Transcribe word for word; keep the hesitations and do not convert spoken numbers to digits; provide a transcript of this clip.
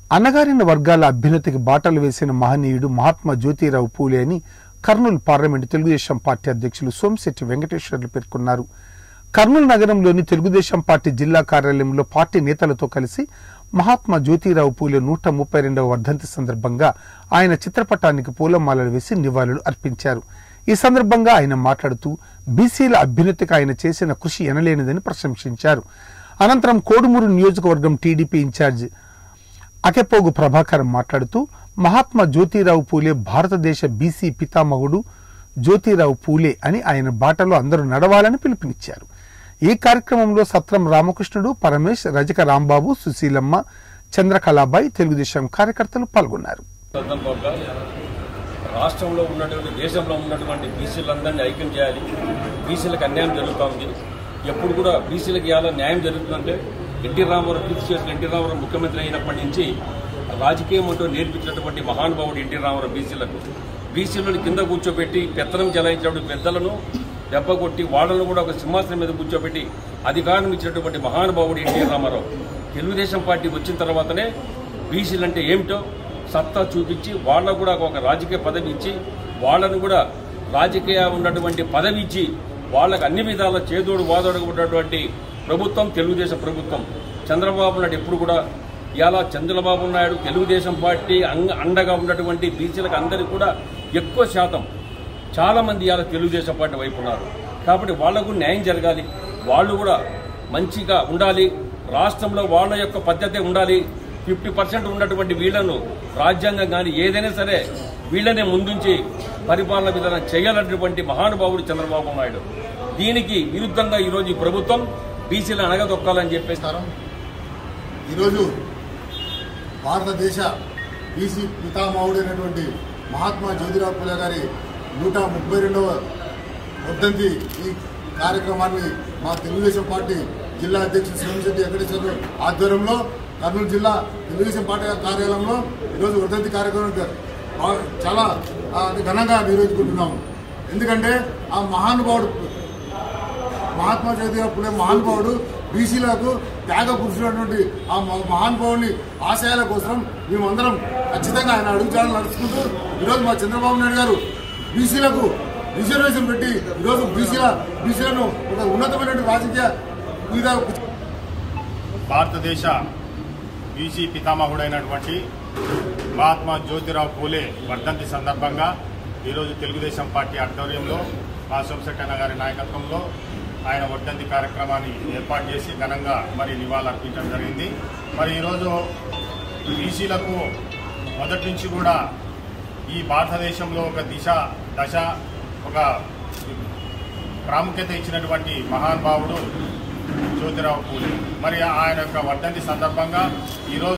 అన్నగారిన వర్గాల అభ్యున్నతికి బాటలు వేసిన మహనీయుడు మహాత్మా జ్యోతిరావు పూలే అని కర్నూలు పార్లమెంటు తెలుగుదేశం పార్టీ అధ్యక్షులు సోమిశెట్టి వెంకటేశ్వర్లు పేర్కొన్నారు. కర్నూలు నగరంలోని తెలుగుదేశం పార్టీ జిల్లా కార్యాలయంలో పార్టీ నేతలతో కలిసి మహాత్మా జ్యోతిరావు పూలే నూట ముప్పై రెండవ వర్ధంతి సందర్భంగా ఆయన చిత్రపటానికి పూలమాలలు వేసి నివాళులు అర్పించారు. ఈ సందర్భంగా ఆయన మాట్లాడుతూ బీసీల అభ్యున్నతికి ఆయన చేసిన కృషి ఎనలేనిదని ప్రశంసించారు. అనంతరం కోడుమూరు నియోజకవర్గం టీడీపీ ఇన్ఛార్జ్ అకెపోగు ప్రభాకర్ మాట్లాడుతూ మహాత్మా జ్యోతిరావు పూలే భారతదేశ బీసీ పితామహుడు జ్యోతిరావు పూలే అని ఆయన బాటలో అందరూ నడవాలని పిలుపునిచ్చారు. ఈ కార్యక్రమంలో సత్రం రామకృష్ణుడు, పరమేశ్, రజక రాంబాబు, సుశీలమ్మ, చంద్రకళాబాయి తెలుగుదేశం కార్యకర్తలు పాల్గొన్నారు. రాష్ట్రంలో ఉన్నటువంటి దేశంలో ఉన్నటువంటి బీసీలందరినీ ఐక్యం చేయాలి. బీసీలకు అన్యాయం జరుగుతోంది. ఎప్పుడు కూడా బీసీలకు ఎలా న్యాయం జరుగుతుందంటే ఎన్టీ రామారావు కృషి చేసిన ఎన్టీ రామారావు ముఖ్యమంత్రి అయినప్పటి నుంచి రాజకీయం అంటూ నేర్పించినటువంటి మహానుభావుడు ఎన్టీ రామారావు బీసీలకు బీసీలను కింద కూర్చోబెట్టి పెత్తనం చెలాయించినప్పుడు పెద్దలను దెబ్బ కొట్టి వాళ్ళను కూడా ఒక సింహాసనం మీద కూర్చోబెట్టి అధికారం ఇచ్చినటువంటి మహానుభావుడు ఎన్టీ రామారావు. తెలుగుదేశం పార్టీ వచ్చిన తర్వాతనే బీసీలంటే ఏమిటో సత్తా చూపించి వాళ్ళకు కూడా ఒక రాజకీయ పదవి ఇచ్చి వాళ్ళను కూడా రాజకీయ ఉన్నటువంటి పదవి ఇచ్చి వాళ్ళకు అన్ని విధాల చేదోడు వాదోడు ఉన్నటువంటి ప్రభుత్వం తెలుగుదేశం ప్రభుత్వం. చంద్రబాబు నాయుడు ఎప్పుడు కూడా ఇలా చంద్రబాబు నాయుడు తెలుగుదేశం పార్టీ అండగా ఉన్నటువంటి బీసీలకు అందరికీ కూడా ఎక్కువ శాతం చాలా మంది ఇలా తెలుగుదేశం పార్టీ వైపు ఉన్నారు. కాబట్టి వాళ్లకు న్యాయం జరగాలి, వాళ్ళు కూడా మంచిగా ఉండాలి, రాష్ట్రంలో వాళ్ళ యొక్క పద్ధతి ఉండాలి. ఫిఫ్టీ పర్సెంట్ ఉన్నటువంటి వీళ్లను రాజ్యాంగం కానీ ఏదైనా సరే వీళ్లనే ముందుంచి పరిపాలన విధానం చేయాలన్నటువంటి మహానుభావుడు చంద్రబాబు నాయుడు. దీనికి విరుద్ధంగా ఈరోజు ఈ ప్రభుత్వం బీసీలను అణగదొక్కాలని చెప్పేస్తారు. ఈరోజు భారతదేశ బీసీ పితామహుడైనటువంటి మహాత్మా జ్యోతిరావు పూలే గారి నూట ముప్పై రెండవ వర్ధంతి ఈ కార్యక్రమాన్ని మా తెలుగుదేశం పార్టీ జిల్లా అధ్యక్షుడు సోమిశెట్టి వెంకటేశ్వర్లు ఆధ్వర్యంలో కర్నూలు జిల్లా తెలుగుదేశం పార్టీ కార్యాలయంలో ఈరోజు వర్ధంతి కార్యక్రమం చాలా ఘనంగా నిర్వహించుకుంటున్నాము. ఎందుకంటే ఆ మహానుభావుడు మహాత్మా జ్యోతిరావు పూలే మహానుభావుడు బీసీలకు త్యాగ పురుషులైనటువంటి ఆ మహానుభావుని ఆశయాల కోసం మేమందరం ఖచ్చితంగా ఆయన అడుగుజాడలు నడుచుకుంటూ ఈరోజు మా చంద్రబాబు నాయుడు గారు బీసీలకు రిజర్వేషన్ పెట్టి ఈరోజు బీసీల బీసీలను ఒక ఉన్నతమైనటువంటి రాజకీయ మీద భారతదేశ బీసీ పితామహుడైనటువంటి మహాత్మా జ్యోతిరావు పూలే వర్ధంతి సందర్భంగా ఈరోజు తెలుగుదేశం పార్టీ ఆధ్వర్యంలో మా సోమిశెట్టి అన్న గారి నాయకత్వంలో ఆయన వర్ధంతి కార్యక్రమాన్ని ఏర్పాటు చేసి ఘనంగా మరి నివాళులు అర్పించడం జరిగింది. మరి ఈరోజు బీసీలకు మొదటి నుంచి కూడా ఈ భారతదేశంలో ఒక దిశ దశ ఒక ప్రాముఖ్యత ఇచ్చినటువంటి మహానుభావుడు జ్యోతిరావు పూలే. మరి ఆయన యొక్క వర్ధంతి సందర్భంగా ఈరోజు